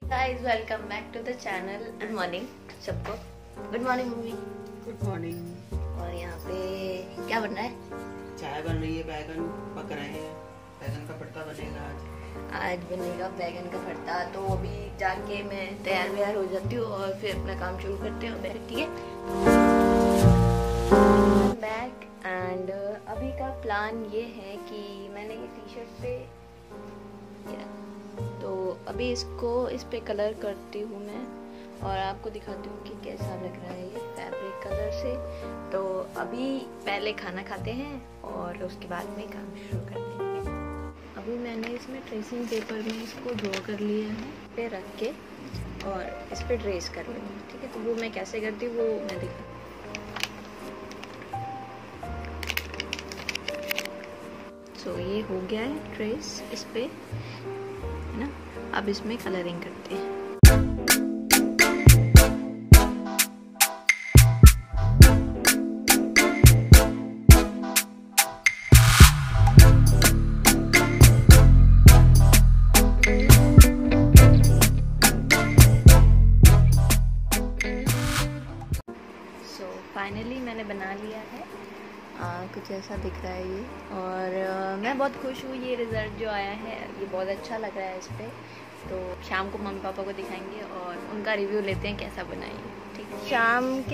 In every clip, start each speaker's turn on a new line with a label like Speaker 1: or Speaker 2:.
Speaker 1: Guys welcome back to the channel. Good morning सबको। Good morning mummy.
Speaker 2: Good morning.
Speaker 1: और यहाँ पे क्या बन रहा है?
Speaker 2: चाय बन रही है, बैगन पक रहे हैं, बैगन का भरता बनेगा
Speaker 1: आज बनेगा बैगन का भरता। तो अभी जाके मैं तैयार हो जाती हूँ और फिर अपना काम शुरू करते हैं। ठीक है, बैक एंड अभी का प्लान ये है कि मैंने ये टी शर्ट पे तो अभी इसको इस पे कलर करती हूँ मैं और आपको दिखाती हूँ कि कैसा लग रहा है ये फैब्रिक कलर से। तो अभी पहले खाना खाते हैं और उसके बाद में काम शुरू करते हैं। अभी मैंने इसमें ट्रेसिंग पेपर में इसको ड्रॉ कर लिया है पे रख के और इस पे ट्रेस कर लूँगी। ठीक है, तो वो मैं कैसे करती हूँ वो मैं दिखा। सो ये हो गया है ट्रेस इस पे, है ना। अब इसमें कलरिंग करते हैं। फाइनली मैंने बना लिया है। कुछ ऐसा दिख रहा है ये और मैं बहुत खुश हूँ। ये रिज़ल्ट जो आया है ये बहुत अच्छा लग रहा है इस पर। तो शाम को मम्मी पापा को दिखाएंगे और उनका रिव्यू लेते हैं कैसा बनाएंगे। ठीक है, शाम के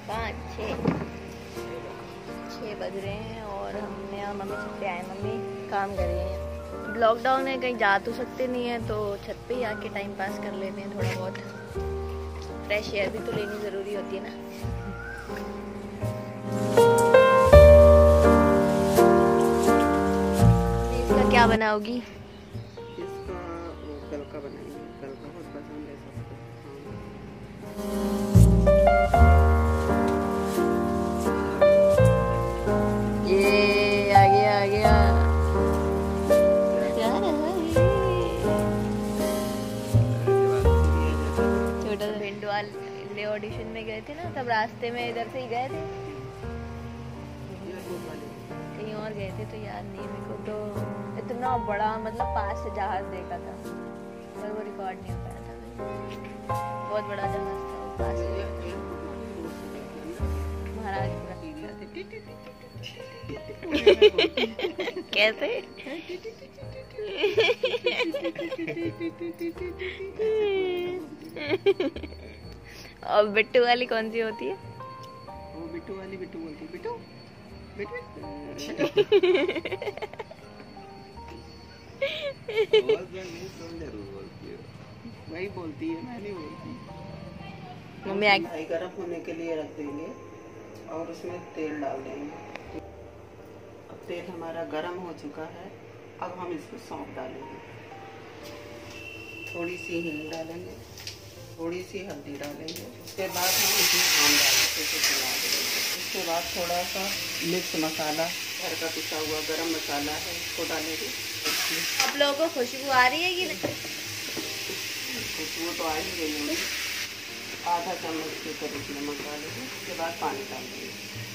Speaker 1: 5-6 बज रहे हैं और हमने और मम्मी छत पे आए। मम्मी काम कर रही हैं। लॉकडाउन है, कहीं जा तो सकते नहीं है, तो छत पे ही आके टाइम पास कर लेते हैं। थोड़ा बहुत फ्रेश एयर भी तो लेनी ज़रूरी होती है ना। इसका क्या बनाओगी?
Speaker 2: इसका कल का बनाएंगे, कल का बहुत पसंद है सबको।
Speaker 1: ये आ गया यार। छोटा सा भिंड वाले ऑडिशन में गए थे ना, तब रास्ते में इधर से ही गए थे, कहीं और गए थे तो याद नहीं मेरे को। तो इतना बड़ा मतलब पास से जहाज देखा था पर वो रिकॉर्ड नहीं हो पाया था। बहुत बड़ा जहाज था वो पास से। महाराजपुरा कैसे? और बिट्टू वाली कौन सी होती है?
Speaker 2: वो बिट्टू वाली बिट्टू बोलती है, बिट्टू वही बोलती है, मैं नहीं बोलती।
Speaker 1: मम्मी
Speaker 2: भाई गर्म होने के लिए रख देंगे और उसमें तेल डाल देंगे। अब तेल हमारा गर्म हो चुका है। अब हम इसमें सौंफ डालेंगे, थोड़ी सी हींग डालेंगे, थोड़ी सी हल्दी डालेंगे। उसके बाद हम इसमें आम डालेंगे, इसे चला देंगे। उसके बाद थोड़ा सा मिक्स मसाला, घर का पिसा हुआ गरम मसाला है, इसको डालेंगे।
Speaker 1: आप लोगों को खुशबू आ रही है कि नहीं?
Speaker 2: खुशबू तो आ ही गई होगी। आधा चम्मच के करीब नमक डालेंगे। उसके बाद पानी डालेंगे।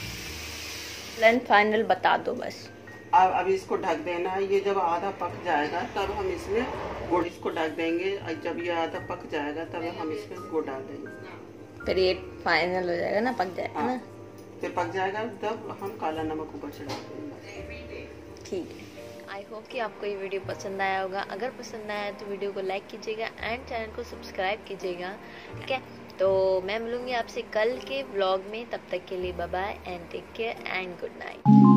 Speaker 1: फाइनल बता दो बस।
Speaker 2: अब इसको ढक देना है। ये जब आधा पक जाएगा तब हम इसमें गुड़, इसको ढक देंगे। जब ये आधा पक जाएगा तब हम इसमें गुड़ डाल देंगे।
Speaker 1: फिर ये फाइनल हो जाएगा ना, पक जाएगा। हाँ, ना
Speaker 2: फिर पक जाएगा तब हम काला नमक ऊपर से डाल देंगे।
Speaker 1: ठीक है। आई होप कि आपको ये वीडियो पसंद आया होगा। अगर पसंद आया तो वीडियो को लाइक कीजिएगा एंड चैनल को सब्सक्राइब कीजिएगा। ठीक है, तो मैं मिलूंगी आपसे कल के व्लॉग में। तब तक के लिए bye bye and take care and good night.